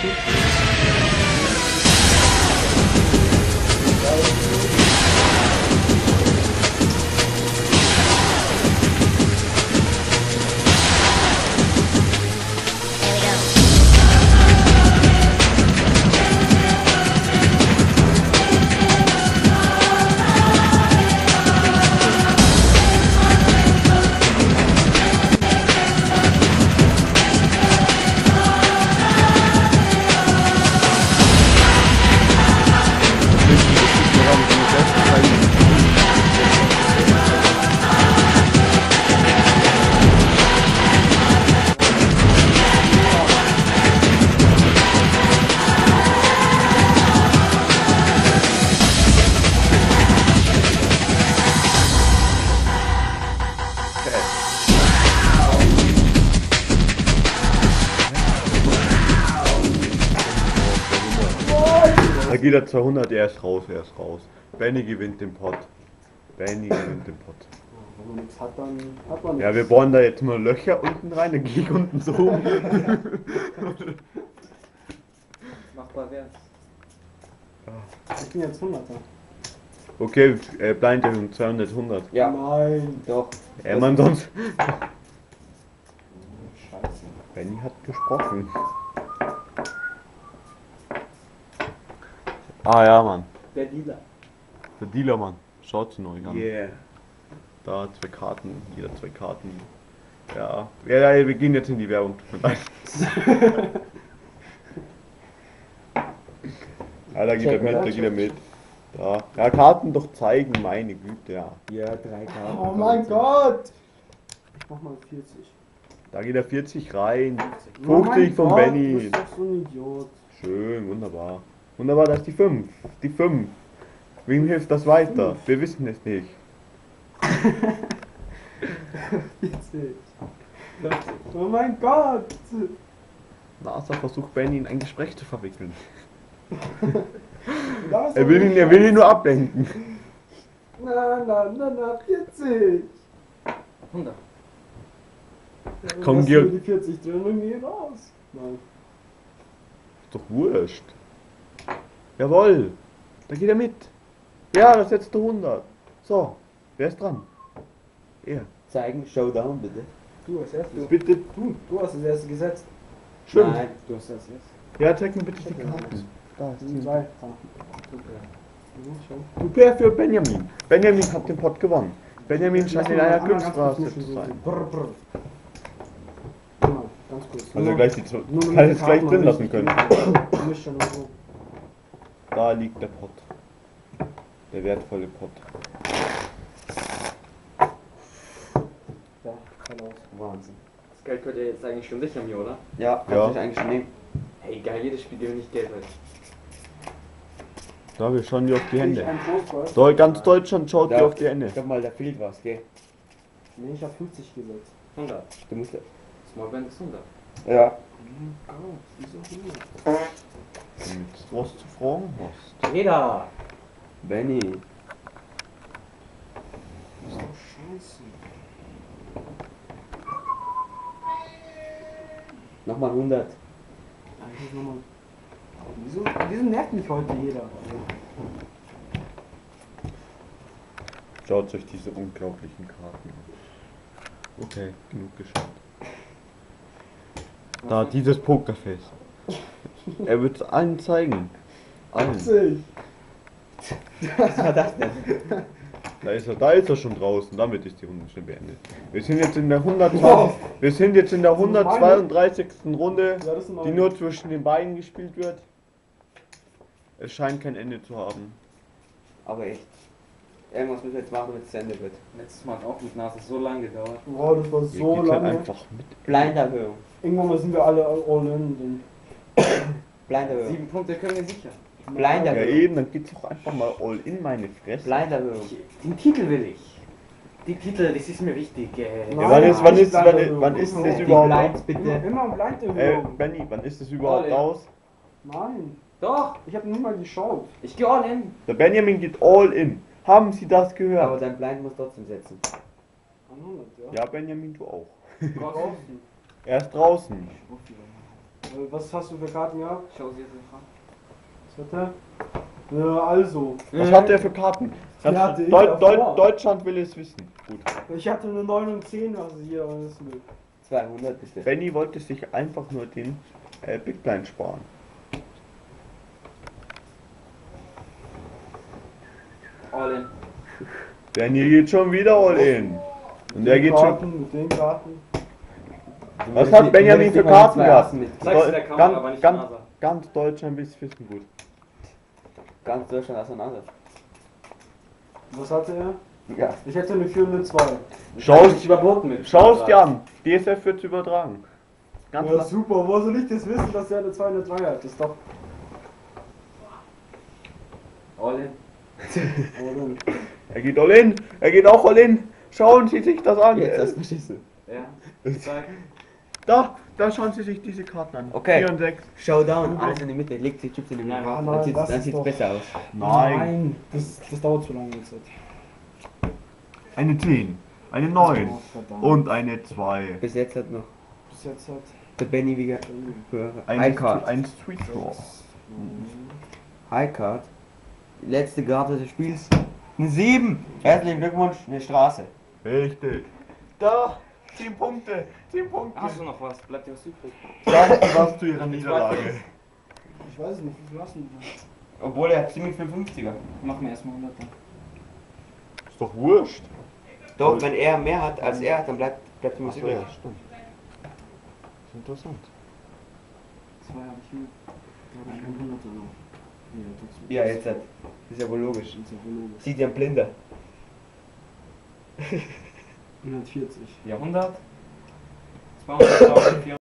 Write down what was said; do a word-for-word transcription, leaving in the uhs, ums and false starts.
Da geht er zweihundert, er ist raus, er ist raus. Benny gewinnt den Pot. Benny gewinnt den Pot. Wenn man nichts hat, dann hat man nichts. Ja, wir bohren da jetzt mal Löcher unten rein, dann gehe ich unten so hoch. Machbar wär's. Ich bin jetzt hunderter. Okay, äh, Blind Erhöhung zweihundert, hundert. Ja. Nein. Doch. Ja, man sonst. Scheiße. Benny hat gesprochen. Ah ja, Mann. Der Dealer. Der Dealer, Mann. Schaut ihn euch an. Yeah. Da zwei Karten, jeder zwei Karten. Ja. Ja, ja, wir gehen jetzt in die Werbung. Tut mir leid. Ja, da geht er mit, da geht er mit. Da. Ja, Karten doch zeigen, meine Güte, ja. Ja, drei Karten. Oh mein Gott! Ich mach mal vierzig. Da geht er vierzig rein. Oh fünfzig mein von Gott, Benny. Du bist doch so ein Idiot. Schön, wunderbar. Wunderbar, das ist die fünf. Die fünf. Wem hilft das weiter? Wir wissen es nicht. vierzig. Oh mein Gott! NASA versucht Benny in ein Gespräch zu verwickeln. Da ist Er doch will ihn, nicht er will ihn nur Scheiße. ablenken. Na, na, na, na, vierzig! hundert. Ja, dann Komm, lassen Georg. wir die vierzig drin und gehen raus. Nein. Ist doch wurscht. Jawohl. Da geht er mit. Ja, das ist jetzt der hundert. So, wer ist dran? Er. Zeigen, Showdown bitte. Du als erstes. Bitte. Du, du hast das erste gesetzt. Stimmt. Nein, du hast das jetzt. Ja, zeig mir bitte die Karten. Da Das ist sind die. zwei. Ah. Ja, schon. Super für Benjamin. Benjamin hat den Pot gewonnen. Benjamin scheint in einer Glücksstraße zu sein. Brr, brr. Genau, ganz kurz. Also Nur- gleich die zwei. nur mit Kann den es gleich Karten drin mal lassen richtig können. mischen und so. Da liegt der Pot. Der wertvolle Pot. Ja, kann aus. Wahnsinn. Das Geld könnt ihr jetzt eigentlich schon sichern mir, oder? Ja, kannst Ja. du dich eigentlich schon nehmen. Hey, geil, jedes Spiel gewinne ich Geld heute. Da, wir schauen dir auf die Ich Hände. ein Trostpreis. So, ganz Deutschland schaut Ja. dir auf die Hände. Ich glaub mal, da fehlt was, gell? Nee, ich hab fünfzig gesetzt. hundert. Du musst ja. Small Band ist hundert. Ja. Oh Gott, wieso hier? Damit du was zu fragen hast. Jeder! Benny. So scheiße. Nochmal hundert. Eigentlich nochmal. Wieso, wieso nervt mich heute jeder? Schaut euch diese unglaublichen Karten an. Okay, genug geschaut. Da, dieses Pokerface. Er wird es allen zeigen. Allen. vierzig! Was war das denn? Da ist er, da ist er schon draußen. Damit ist die Runde schon beendet. Wir sind jetzt in der hundertzweiundzwanzig. Wir sind jetzt in der hundertzweiunddreißigsten Runde, Ja, das sind die meine. nur zwischen den beiden gespielt wird. Es scheint kein Ende zu haben. Aber echt. Irgendwas müssen wir jetzt machen, damit es zu Ende wird. Letztes Mal hat auch mit Nase so lange gedauert. Wow, das war Hier so geht's halt lange. einfach mit. Blinderhöhung. Irgendwann mal sind wir alle all in. Blinderhöhung. Sieben Punkte können wir sichern. Ja Blinderhöhung. eben, dann geht's doch einfach mal all in meine Fresse. Blinderhöhung. Den Titel will ich. Die Titel, das ist mir wichtig. Äh, Ja, Nein, wann ist, wann nicht ist, wann, Blinderhöhung. wann ist denn das Die überhaupt Blinds aus? Immer, bitte. immer blind Äh, Erhöhung. Benny, wann ist das überhaupt All in. aus? Nein, Doch, ich habe nie mal geschaut. ich gehe all in. Der Benjamin geht all in. Haben Sie das Aber gehört? dein Blind muss trotzdem setzen. hundert, ja. Ja, Benjamin, du auch. Draußen. Er ist draußen. Äh, Was hast du für Karten gehabt? Schau sie jetzt noch an. Was hat der? Ja, also. Was hat der für Karten? Die Ganz- hatte ich Deu davor. Deu Deutschland will es wissen. Gut. Ich hatte eine neun und zehn, also hier alles mit. zweihundert bitte. Benny wollte sich einfach nur den äh, Big Blind sparen. All in. Benny geht schon wieder all in. Und der Den geht schon. Karten, mit den Karten. Was hat Benjamin für Karten gehabt? Zeig's der Kamera, Ganz- aber nicht ganz- der Nase. Ganz Deutschland will es wissen. Gut. Ganz Deutschland auseinander. Was hatte er? Ja. Ich hätte eine vier und eine zwei. Schau Ich überboten mit. Schau es dir an. D S F wird übertragen. Ganz Ja, la- super, wo soll ich das wissen, dass er eine zwei und eine drei hat? Das ist doch. All in. Oh, dann. Er geht all in. Er geht auch all in. Schauen Sie sich das an. Jetzt hast du beschissen. Ja. Zeig. Da, da schauen Sie sich diese Karten an. Okay. vier und sechs. Showdown, alles in die Mitte. Legt die Chips in die Mitte. Nein, nein, Dann sieht's, lass dann es sieht's doch. besser aus. Nein. Das, das dauert zu lange jetzt. Eine zehn. Eine neun. Oh, verdammt. Und eine zwei. Bis jetzt hat noch Bis jetzt hat. der Benny wieder höhere. Ein, High Card. ein Street Draw. High Card. Die letzte Karte des Spiels. Ein sieben. Herzlichen Glückwunsch, eine Straße. Richtig. Da, zehn Punkte. zehn Punkte. Hast du noch was? Bleibt dir was übrig? Sagen Sie was zu Ihrer Niederlage. Ich weiß es nicht, wie viel hast du denn? Obwohl er hat ziemlich viel fünfziger. Machen wir erstmal hundert. Ist doch wurscht. Doch, wenn er mehr hat als er, dann bleibt, bleibt ihm was übrig. stimmt. Ist interessant. Zwei habe ich hier. Da habe ich einen Hunderter noch. Ja, trotzdem. Ja, jetzt hat. Das ist ja wohl logisch. Das ist ja wohl logisch. Sieht ja ein Blinder. hundertvierzig. Ja, hundert. zweihundert,